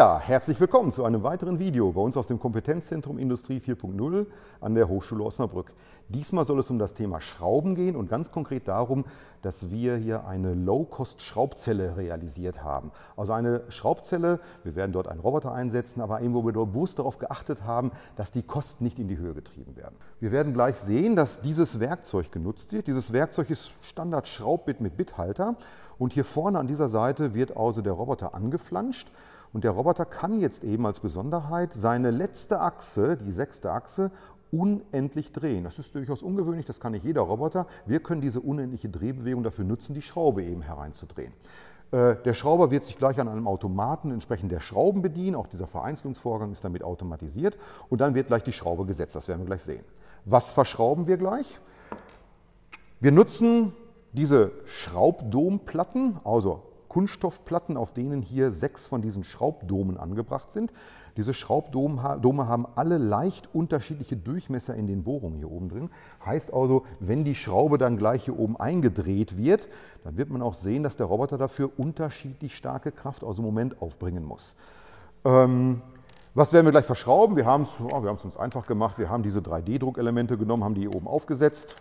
Ja, herzlich willkommen zu einem weiteren Video bei uns aus dem Kompetenzzentrum Industrie 4.0 an der Hochschule Osnabrück. Diesmal soll es um das Thema Schrauben gehen und ganz konkret darum, dass wir hier eine Low-Cost-Schraubzelle realisiert haben. Also eine Schraubzelle, wir werden dort einen Roboter einsetzen, aber eben wo wir dort bewusst darauf geachtet haben, dass die Kosten nicht in die Höhe getrieben werden. Wir werden gleich sehen, dass dieses Werkzeug genutzt wird. Dieses Werkzeug ist Standard-Schraubbit mit Bithalter und hier vorne an dieser Seite wird also der Roboter angeflanscht. Und der Roboter kann jetzt eben als Besonderheit seine letzte Achse, die 6. Achse, unendlich drehen. Das ist durchaus ungewöhnlich, das kann nicht jeder Roboter. Wir können diese unendliche Drehbewegung dafür nutzen, die Schraube eben hereinzudrehen. Der Schrauber wird sich gleich an einem Automaten entsprechend der Schrauben bedienen. Auch dieser Vereinzelungsvorgang ist damit automatisiert. Und dann wird gleich die Schraube gesetzt, das werden wir gleich sehen. Was verschrauben wir gleich? Wir nutzen diese Schraubdomplatten, also Kunststoffplatten, auf denen hier 6 von diesen Schraubdomen angebracht sind. Diese Schraubdome haben alle leicht unterschiedliche Durchmesser in den Bohrungen hier oben drin. Heißt also, wenn die Schraube dann gleich hier oben eingedreht wird, dann wird man auch sehen, dass der Roboter dafür unterschiedlich starke Kraft, also Moment, aufbringen muss. Was werden wir gleich verschrauben? Wir haben es uns einfach gemacht. Wir haben diese 3D-Druckelemente genommen, haben die hier oben aufgesetzt.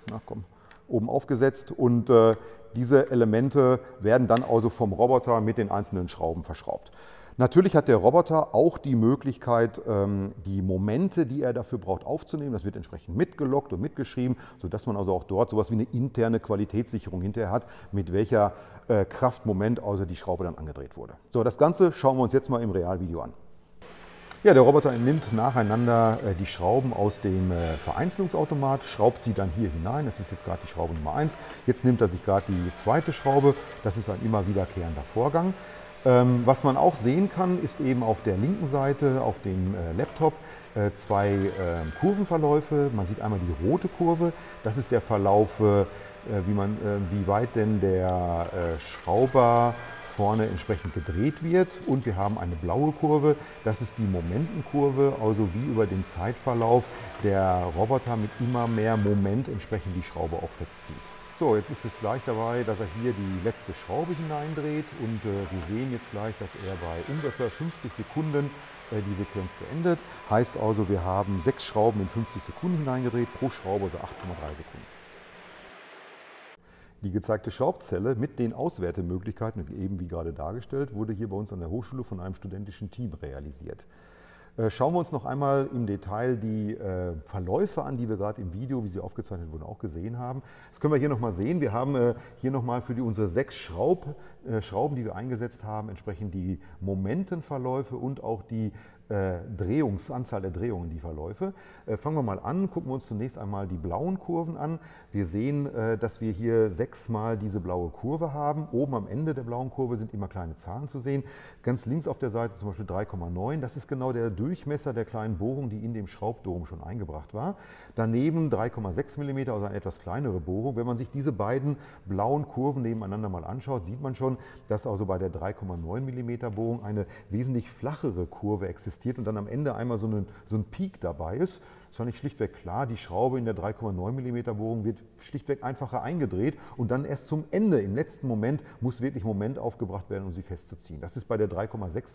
Und diese Elemente werden dann also vom Roboter mit den einzelnen Schrauben verschraubt. Natürlich hat der Roboter auch die Möglichkeit, die Momente, die er dafür braucht, aufzunehmen. Das wird entsprechend mitgeloggt und mitgeschrieben, sodass man also auch dort sowas wie eine interne Qualitätssicherung hinterher hat, mit welcher Kraftmoment also die Schraube dann angedreht wurde. So, das Ganze schauen wir uns jetzt mal im Realvideo an. Ja, der Roboter nimmt nacheinander die Schrauben aus dem Vereinzelungsautomat, schraubt sie dann hier hinein. Das ist jetzt gerade die Schraube Nummer 1. Jetzt nimmt er sich gerade die zweite Schraube. Das ist ein immer wiederkehrender Vorgang. Was man auch sehen kann, ist eben auf der linken Seite auf dem Laptop 2 Kurvenverläufe. Man sieht einmal die rote Kurve. Das ist der Verlauf, wie weit denn der Schrauber vorne entsprechend gedreht wird, und wir haben eine blaue Kurve, das ist die Momentenkurve, also wie über den Zeitverlauf der Roboter mit immer mehr Moment entsprechend die Schraube auch festzieht. So, jetzt ist es gleich dabei, dass er hier die letzte Schraube hineindreht, und wir sehen jetzt gleich, dass er bei ungefähr 50 Sekunden die Sequenz beendet. Heißt also, wir haben 6 Schrauben in 50 Sekunden hineingedreht, pro Schraube so 8,3 Sekunden. Die gezeigte Schraubzelle mit den Auswertemöglichkeiten, eben wie gerade dargestellt, wurde hier bei uns an der Hochschule von einem studentischen Team realisiert. Schauen wir uns noch einmal im Detail die Verläufe an, die wir gerade im Video, wie sie aufgezeichnet wurden, auch gesehen haben. Das können wir hier nochmal sehen. Wir haben hier nochmal für unsere 6 Schrauben, die wir eingesetzt haben, entsprechend die Momentenverläufe und auch die Anzahl der Drehungen, die Verläufe. Fangen wir mal an, gucken wir uns zunächst einmal die blauen Kurven an. Wir sehen, dass wir hier 6-mal diese blaue Kurve haben. Oben am Ende der blauen Kurve sind immer kleine Zahlen zu sehen. Ganz links auf der Seite zum Beispiel 3,9. Das ist genau der Durchmesser der kleinen Bohrung, die in dem Schraubdom schon eingebracht war. Daneben 3,6 mm, also eine etwas kleinere Bohrung. Wenn man sich diese beiden blauen Kurven nebeneinander mal anschaut, sieht man schon, dass also bei der 3,9 mm Bohrung eine wesentlich flachere Kurve existiert und dann am Ende einmal so ein Peak dabei ist. Das ist ja nicht schlichtweg klar, die Schraube in der 3,9 mm Bohrung wird schlichtweg einfacher eingedreht und dann erst zum Ende, im letzten Moment, muss wirklich Moment aufgebracht werden, um sie festzuziehen. Das ist bei der 3,6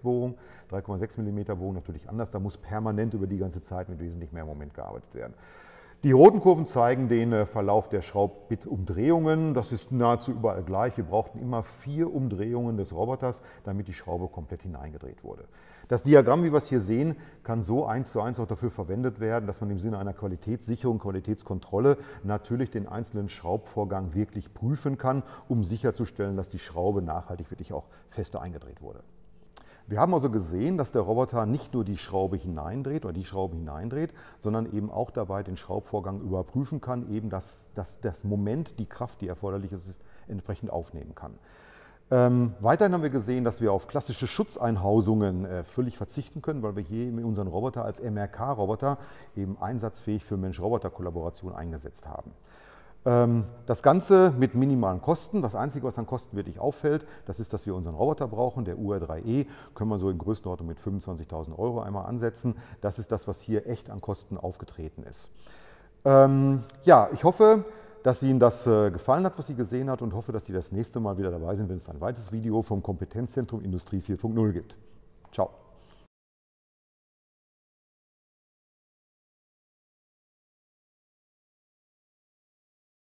mm Bohrung natürlich anders, da muss permanent über die ganze Zeit mit wesentlich mehr Moment gearbeitet werden. Die roten Kurven zeigen den Verlauf der Schraubbitumdrehungen. Das ist nahezu überall gleich. Wir brauchten immer 4 Umdrehungen des Roboters, damit die Schraube komplett hineingedreht wurde. Das Diagramm, wie wir es hier sehen, kann so 1:1 auch dafür verwendet werden, dass man im Sinne einer Qualitätssicherung, Qualitätskontrolle natürlich den einzelnen Schraubvorgang wirklich prüfen kann, um sicherzustellen, dass die Schraube nachhaltig wirklich auch fester eingedreht wurde. Wir haben also gesehen, dass der Roboter nicht nur die Schraube hineindreht oder die Schraube hineindreht, sondern eben auch dabei den Schraubvorgang überprüfen kann, eben dass das Moment, die Kraft, die erforderlich ist, entsprechend aufnehmen kann. Weiterhin haben wir gesehen, dass wir auf klassische Schutzeinhausungen völlig verzichten können, weil wir hier unseren Roboter als MRK-Roboter eben einsatzfähig für Mensch-Roboter-Kollaboration eingesetzt haben. Das Ganze mit minimalen Kosten. Das Einzige, was an Kosten wirklich auffällt, das ist, dass wir unseren Roboter brauchen. Der UR3E können wir so in Größenordnung mit 25.000 € einmal ansetzen. Das ist das, was hier echt an Kosten aufgetreten ist. Ja, ich hoffe, dass Ihnen das gefallen hat, was Sie gesehen haben, und hoffe, dass Sie das nächste Mal wieder dabei sind, wenn es ein weiteres Video vom Kompetenzzentrum Industrie 4.0 gibt. Ciao.